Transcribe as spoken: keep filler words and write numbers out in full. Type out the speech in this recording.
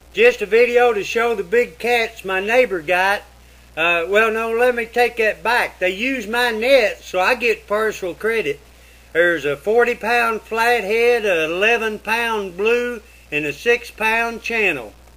just a video to show the big cats my neighbor got. Uh, well, no, let me take that back. They use my net, so I get partial credit. There's a forty pound flathead, a eleven pound blue, and a six pound channel.